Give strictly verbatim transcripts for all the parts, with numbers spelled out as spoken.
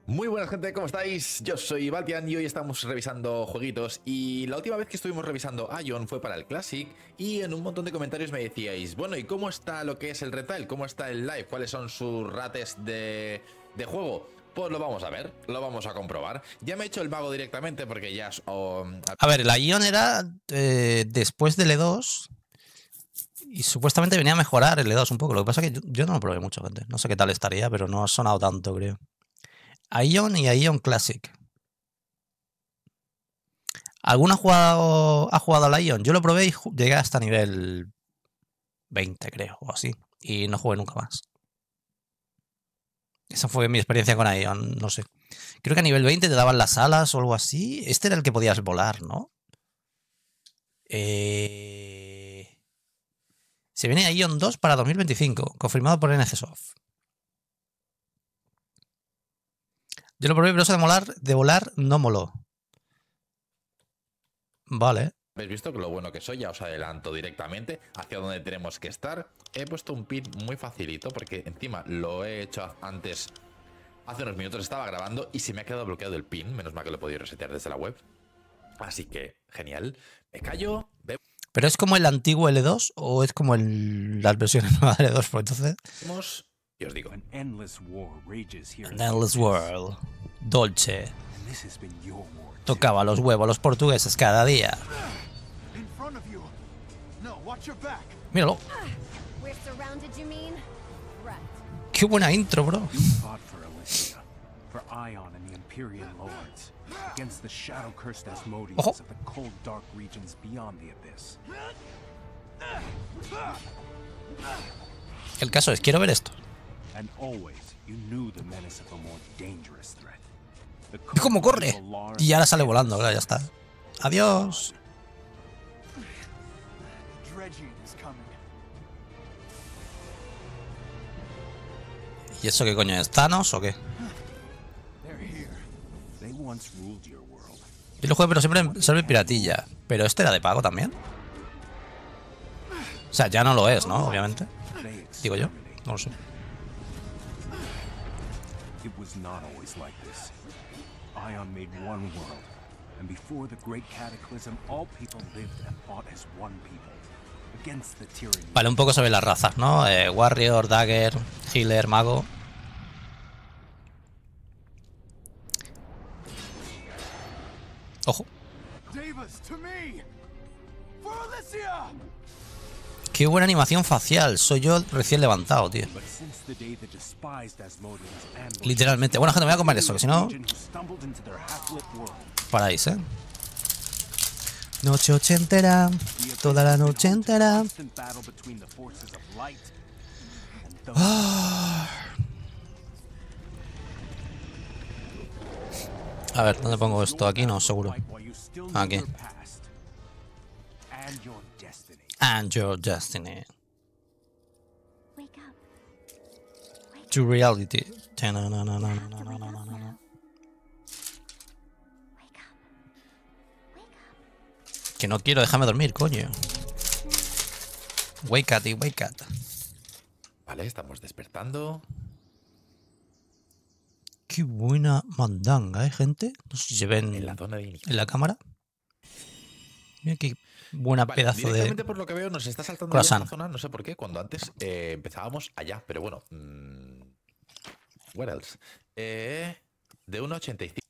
Muy buenas gente, ¿cómo estáis? Yo soy Valtian y hoy estamos revisando jueguitos y la última vez que estuvimos revisando Aion fue para el Classic y en un montón de comentarios me decíais, bueno, ¿y cómo está lo que es el retail? ¿Cómo está el live? ¿Cuáles son sus rates de, de juego? Pues lo vamos a ver, lo vamos a comprobar. Ya me he hecho el mago directamente porque ya... Oh, a ver, la Ion era eh, después del E dos y supuestamente venía a mejorar el E dos un poco. Lo que pasa es que yo, yo no lo probé mucho, gente. No sé qué tal estaría, pero no ha sonado tanto, creo. Aion y Aion Classic. ¿Alguno ha jugado, ha jugado a la Ion? Yo lo probé y llegué hasta nivel veinte, creo, o así. Y no jugué nunca más. Esa fue mi experiencia con Aion, no sé. Creo que a nivel veinte te daban las alas o algo así. Este era el que podías volar, ¿no? Eh... Se viene Aion dos para dos mil veinticinco, confirmado por N C Soft. Yo lo probé, pero eso de volar, de volar no moló. Vale. Habéis visto que lo bueno que soy, ya os adelanto directamente hacia donde tenemos que estar. He puesto un pin muy facilito porque encima lo he hecho antes, hace unos minutos estaba grabando y se me ha quedado bloqueado el pin, menos mal que lo he podido resetear desde la web. Así que, genial. Me callo, vemos... ¿Pero es como el antiguo L dos o es como el, las versiones nuevas de L dos? Pues entonces... Y os digo. An endless war rages here An endless world. Dolce. And this has been your war. Tocaba los huevos los portugueses cada día. In front of you. No, watch your back. Míralo. We're surrounded, you mean? Right. Qué buena intro, bro. You fought for Elysia, for Ion and the Empyrean Lords, against the shadow-cursed Asmodeans Ojo. of the cold, dark regions beyond the Abyss. El caso es, quiero ver esto. And always you knew the menace of a more dangerous threat. The ¿Cómo corre? cult of Valar Y ahora sale volando, claro, ya está. Adiós. Dredging is coming. ¿Y eso qué coño es? ¿Thanos o qué? They're here. They once ruled your world. Yo lo juego, pero siempre en server piratilla. Pero este era de pago también. O sea, ya no lo es, ¿no? Obviamente. They Digo yo. exterminate. No lo sé. It was not always like this. Ion made one world, and before the great cataclysm, all people lived and fought as one people against the tyranny. Vale, un poco sobre las razas, ¿no? Eh, Warrior, Dagger, Healer, Mago. Ojo. Davis, to me! For Elysia! Qué buena animación facial. Soy yo recién levantado, tío. But since the day the despised Asmodeans ambushed Literalmente. Bueno, gente, me voy a comer eso, que si no... legion who stumbled into their half-lit world, Paráis, ¿eh? Noche ochentera. Toda la noche entera. constant battle between the forces of light and those A ver, ¿dónde pongo esto? Aquí no, seguro. fight while you still know Aquí. your past and your destiny. And your destiny. Wake up. To reality. Ta-na-na-na-na-na-na-na-na. Wake up. Wake up. Que no quiero, déjame dormir, coño. Wake up y wake up. Vale, estamos despertando. Qué buena mandanga, ¿eh, gente? No sé si se ven En la zona de inicio. en la cámara. Mira qué buena Vale, pedazo directamente de... por lo que veo nos está saltando ya croissant. esta zona, no sé por qué, cuando antes eh, empezábamos allá, pero bueno. Mmm, what else? Eh, de uno ochenta y cinco.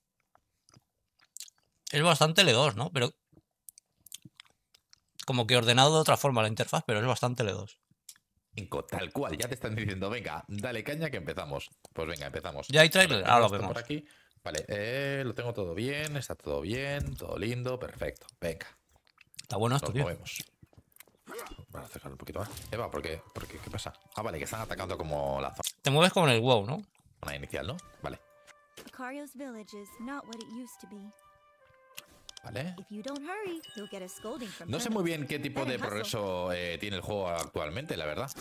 Es bastante L dos, ¿no? Pero... Como que ordenado de otra forma la interfaz, pero es bastante L dos. Tal cual, ya te están diciendo, venga, dale caña que empezamos. Pues venga, empezamos. ¿Ya hay trailer? Ahora lo Esto vemos. por aquí. Vale, eh, lo tengo todo bien, está todo bien, todo lindo, perfecto. Venga, Está bueno esto, nos tío. movemos. Vamos a acercar un poquito más. Eva, ¿por qué? ¿Por qué? ¿Qué pasa? Ah, vale, que están atacando como la Te mueves como en el WoW, ¿no? zona inicial, ¿no? Vale, Lucario's village is not what it used to be. vale. If you don't hurry, you'll get a scolding from No sé muy bien qué tipo de progreso eh, tiene el juego actualmente, la verdad.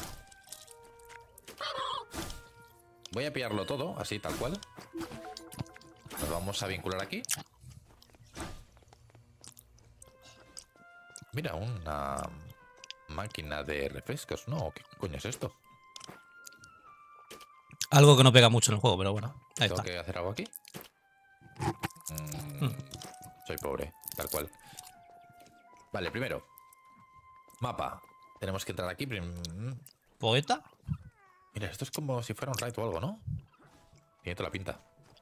Voy a pillarlo todo, así, tal cual. Nos vamos a vincular aquí. Mira, una máquina de refrescos. No, ¿qué coño es esto? Algo que no pega mucho en el juego, pero bueno, ahí ¿Tengo está. que hacer algo aquí? Mm, soy pobre, tal cual. Vale, primero. Mapa. Tenemos que entrar aquí. prim- ¿Poeta? Mira, esto es como si fuera un raid o algo, ¿no? Tiene toda la pinta.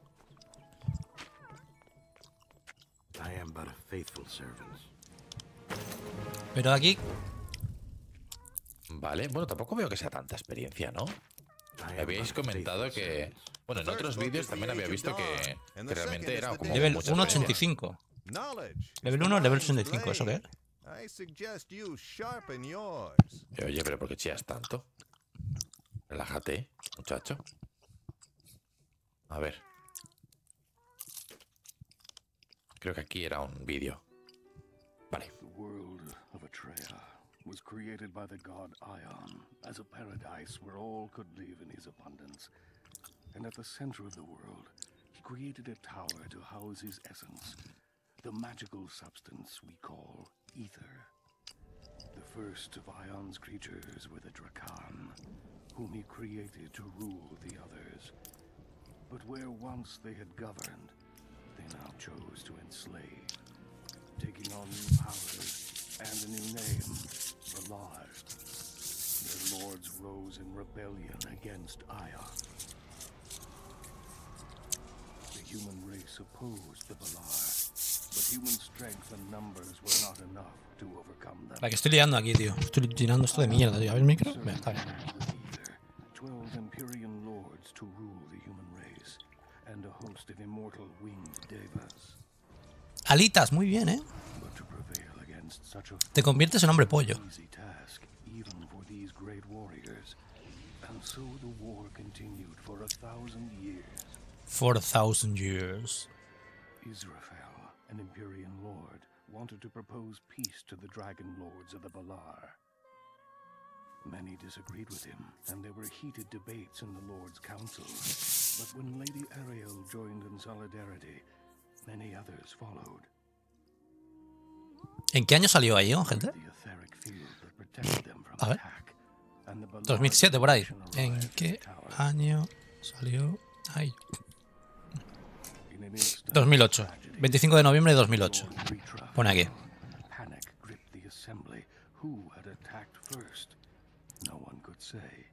I am but a faithful servant. Pero aquí, Vale, bueno, tampoco veo que sea tanta experiencia, ¿no? I Me am habíais but a comentado faithful que... servant. Bueno, en otros vídeos también había visto que, que realmente era como level mucha uno experiencia. ochenta y cinco. Knowledge is Level the uno, level mind's ochenta y cinco, ¿eso qué es? blade. I suggest you sharpen yours. Y, Oye, pero ¿por qué chillas tanto? Relájate, muchacho. A ver. Creo que aquí era un vídeo. Vale. The world of Atreya was created by the god Ion as a paradise where all could live in his abundance. And at the center of the world, he created a tower to house his essence, the magical substance we call ether. The first of Ion's creatures were the Drakan, whom he created to rule the others. But where once they had governed, they now chose to enslave, taking on new powers and a new name, Valar. Their lords rose in rebellion against Ion. The human race opposed the Valar, but human strength and numbers were not enough to overcome them. La que estoy liando aquí, tío. Estoy tirando esto de mierda, tío. A ver el micro. Venga, está bien. Twelve Empyrean lords to rule the human race, and a host of immortal winged devas. Alitas, muy bien, ¿eh? But to prevail against such a Te conviertes en hombre pollo. easy task, even for these great warriors. And so the war continued for a thousand years. four thousand years. Israfel, an Empyrean lord, wanted to propose peace to the dragon lords of the Valar. Many disagreed with him, and there were heated debates in the Lord's Council. But when Lady Ariel joined in solidarity, many others followed. ¿En qué año salió ahí, oh, gente? The etheric field that protected them from A ver. attack, and the Valar dos mil siete, por ahí. faction ¿En arrived at qué the tower. año salió ahí? In an instant, dos mil ocho. tragedy. veinticinco de noviembre de dos mil ocho. Lord Ritra Pone aquí. fell. Panic gripped the assembly. Who had attacked first? No one could say.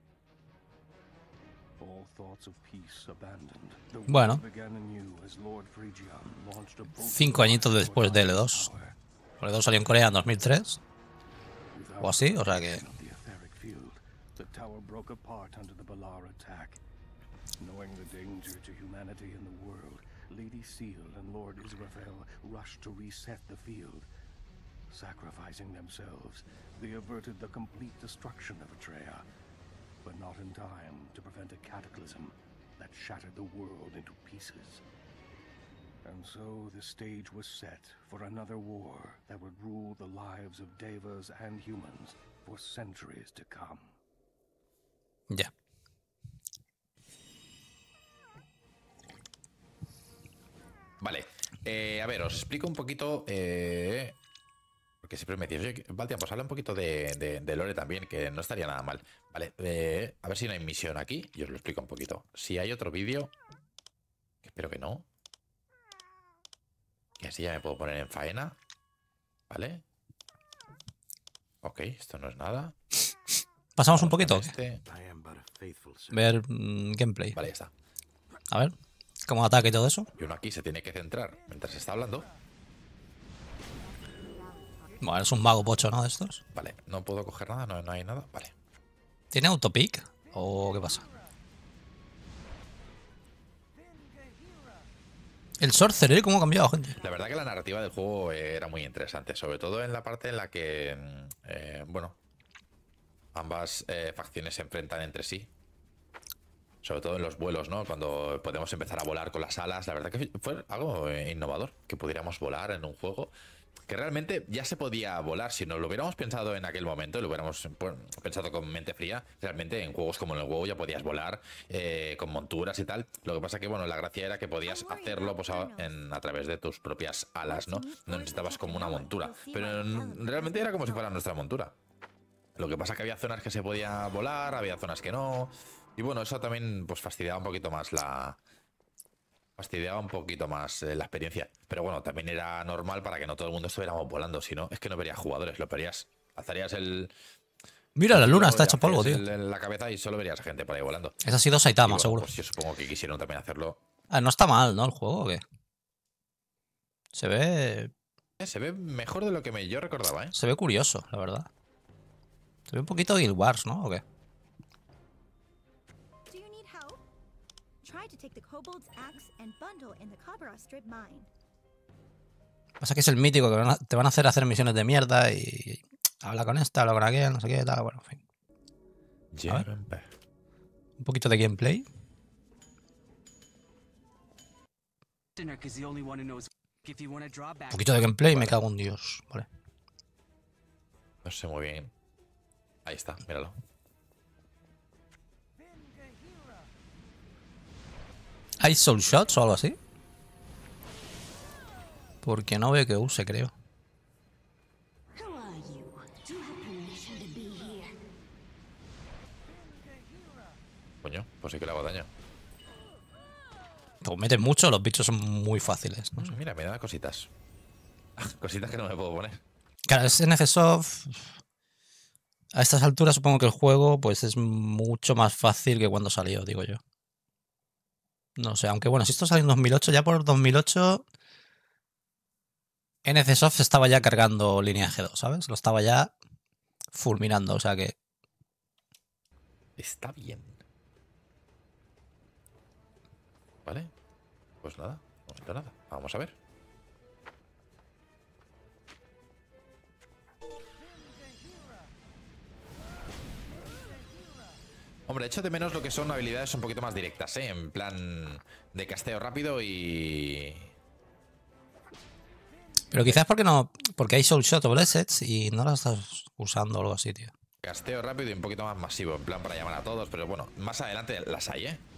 All thoughts of peace abandoned. The war Bueno. began anew as Lord Phrygian launched a bolt Cinco añitos después de L dos. tower. L dos salió en Corea en dos mil tres. Without O así, o sea que... of the etheric field, the tower broke apart under the Valar attack. Knowing the danger to humanity in the world, Lady Seal and Lord Israfel rushed to reset the field. Sacrificing themselves, they averted the complete destruction of Atreya, but not in time to prevent a cataclysm that shattered the world into pieces. And so the stage was set for another war that would rule the lives of Devas and humans for centuries to come. Ya. Vale. Eh, a ver, os explico un poquito... Eh, porque siempre me decís, oye, Valtian, pues habla un poquito de, de, de lore también, que no estaría nada mal. Vale, eh, a ver si no hay misión aquí y os lo explico un poquito. Si hay otro vídeo, que espero que no. Y así ya me puedo poner en faena. Vale. Ok, esto no es nada. Pasamos un Vamos poquito. con este. I am but a faithful servant. Ver mm, gameplay. Vale, ya está. A ver. Cómo ataque y todo eso. Y uno aquí se tiene que centrar mientras está hablando. Bueno, es un mago pocho, ¿no? De estos. Vale, no puedo coger nada, no, no hay nada. Vale. ¿Tiene autopic? ¿O qué pasa? El Sorcerer, ¿cómo ha cambiado, gente? La verdad que la narrativa del juego eh, era muy interesante, sobre todo en la parte en la que, mm, eh, bueno, ambas eh, facciones se enfrentan entre sí. Sobre todo en los vuelos, ¿no? Cuando podemos empezar a volar con las alas. La verdad que fue algo eh, innovador, que pudiéramos volar en un juego que realmente ya se podía volar. Si no lo hubiéramos pensado en aquel momento, lo hubiéramos bueno, pensado con mente fría, realmente en juegos como en el WoW ya podías volar eh, con monturas y tal. Lo que pasa que, bueno, la gracia era que podías hacerlo pues, a, en, a través de tus propias alas, ¿no? No necesitabas como una montura. Pero mm, realmente era como si fuera nuestra montura. Lo que pasa que había zonas que se podía volar, había zonas que no. Y bueno, eso también pues fastidiaba un poquito más la... Fastidiaba un poquito más eh, la experiencia. Pero bueno, también era normal para que no todo el mundo estuviéramos volando. Si no, es que no verías jugadores. Lo verías... Alzarías el... Mira, la luna el está hecha polvo, tío. el- en la cabeza y solo verías a gente por ahí volando. Ese ha sido Saitama, Y bueno, seguro. pues yo supongo que quisieron también hacerlo. Ah, no está mal, ¿no? El juego, ¿o qué? Se ve... Eh, se ve mejor de lo que me, yo recordaba, ¿eh? Se ve curioso, la verdad. Se ve un poquito Guild Wars, ¿no? ¿O qué? Do you need help? Try to take the kobold's axe and bundle in the Kabara Strip mine. Pasa que es el mítico que van a- te van a hacer hacer misiones de mierda y... Habla con esta, habla con aquella, no sé qué, tal, bueno, en fin. Jerempe. Un poquito de gameplay. Dinner, 'cause the only one who knows if you want to draw Un back. poquito de gameplay y me Vale. cago en Dios. Vale. No sé muy bien. Ahí está, míralo. ¿Hay soul shots o algo así? Porque no veo que use, creo. Who are you? Do you have permission to be here? Coño, pues sí que le hago daño. Pues metes mucho, los bichos son muy fáciles, ¿no? Mira, me da cositas. Cositas que no me puedo poner. Claro, es N C Soft. A estas alturas supongo que el juego pues es mucho más fácil que cuando salió, digo yo. No sé, aunque bueno, si esto salió en dos mil ocho, ya por dos mil ocho N C Soft estaba ya cargando línea G dos, ¿sabes? Lo estaba ya fulminando, o sea que... Está bien. Vale. Pues nada, no siento nada. Vamos a ver. Hombre, echo de menos lo que son habilidades un poquito más directas, ¿eh? En plan de casteo rápido y... Pero quizás porque no... Porque hay Soul Shot o Blesseds y no las estás usando o algo así, tío. Casteo rápido y un poquito más masivo, en plan para llamar a todos, pero bueno, más adelante las hay, ¿eh?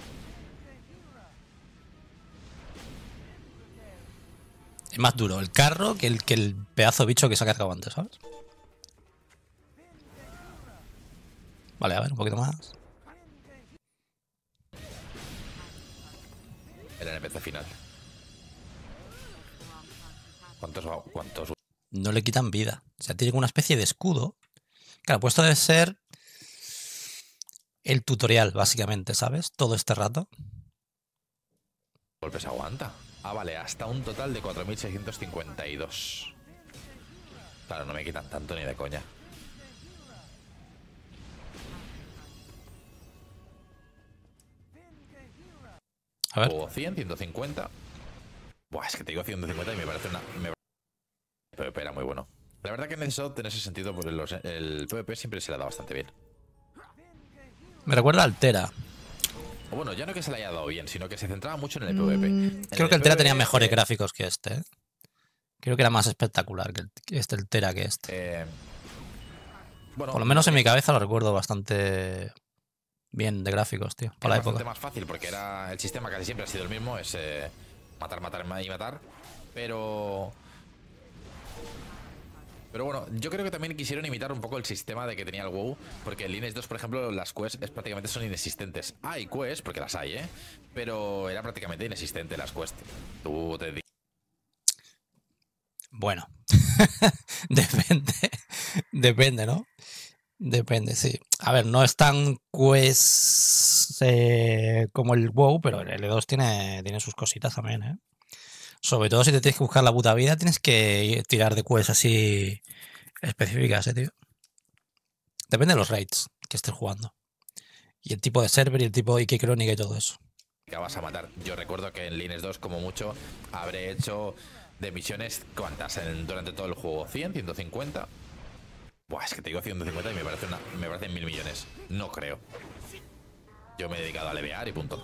Es más duro el carro que el, que el pedazo de bicho que se ha cargado antes, ¿sabes? Vale, a ver, un poquito más. El N P C final. ¿Cuántos, cuántos? No le quitan vida. O sea, tiene como una especie de escudo. Claro, pues esto debe ser el tutorial, básicamente, ¿sabes? Todo este rato. golpes aguanta? Ah, vale, hasta un total de cuatro mil seiscientos cincuenta y dos. Claro, no me quitan tanto ni de coña. A ver. O cien, ciento cincuenta. Buah, es que te digo ciento cincuenta y me parece una... Me... El PvP era muy bueno. La verdad que en ese, en ese sentido pues los, el PvP siempre se le ha dado bastante bien. Me recuerda a Altera. O bueno, ya no que se le haya dado bien, sino que se centraba mucho en el PvP. En Creo el que Altera PvP, tenía mejores eh, gráficos que este. ¿eh? Creo que era más espectacular que el- que este Altera que este. eh, bueno, Por lo menos en mi cabeza lo recuerdo bastante bien de gráficos, tío. Por la es bastante época. más fácil porque era el sistema casi siempre ha sido el mismo, es eh, matar, matar y matar. Pero... Pero bueno, yo creo que también quisieron imitar un poco el sistema de que tenía el WoW, porque en Lineage dos, por ejemplo, las quests es, prácticamente son inexistentes. Hay quests, porque las hay, ¿eh? Pero era prácticamente inexistente las quests. Tú te dices... Bueno. Depende. Depende, ¿no? Depende, sí. A ver, no es tan quest eh, como el WoW, pero el L dos tiene, tiene sus cositas también, ¿eh? Sobre todo si te tienes que buscar la puta vida, tienes que tirar de quests así específicas, ¿eh, tío? Depende de los raids que estés jugando. Y el tipo de server y el tipo y qué crónica y todo eso. que vas a matar. Yo recuerdo que en Lineage dos, como mucho, habré hecho de misiones, ¿cuántas? En, durante todo el juego, ¿cien? ¿ciento cincuenta? Buah, es que te digo ciento cincuenta y me parece una, me parecen mil millones. No creo. Yo me he dedicado a levear y punto.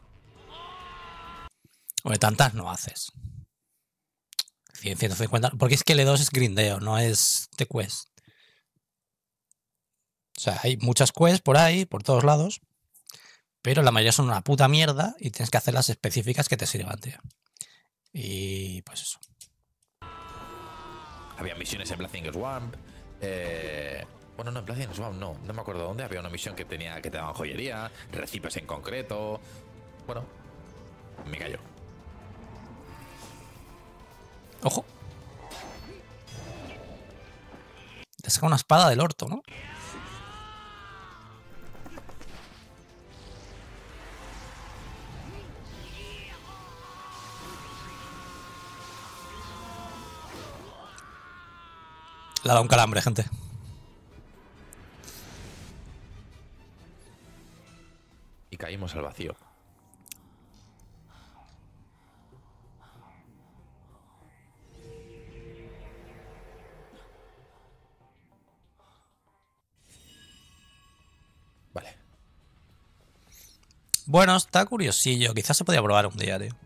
Hombre, tantas no haces. cien, ciento cincuenta. Porque es que L dos es grindeo, no es de quest. O sea, hay muchas quests por ahí, por todos lados. Pero la mayoría son una puta mierda y tienes que hacer las específicas que te sirvan, tío. Y pues eso. Había misiones en Blazing Swamp. Eh, Bueno, no, en Plaza Inusbam no. No me acuerdo dónde. Había una misión que tenía que te daban joyería, recipes en concreto. Bueno, me cayó. Ojo. Te saca una espada del orto, ¿no? Le ha dado un calambre, gente. Y caímos al vacío. Vale. Bueno, está curiosillo. Quizás se podía probar un día, tío.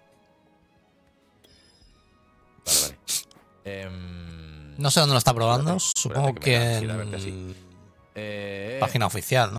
Vale, vale. Em, No sé dónde lo está probando. espérate, Supongo espérate que me que da ansiedad en verte así. Eh, página oficial, ¿no?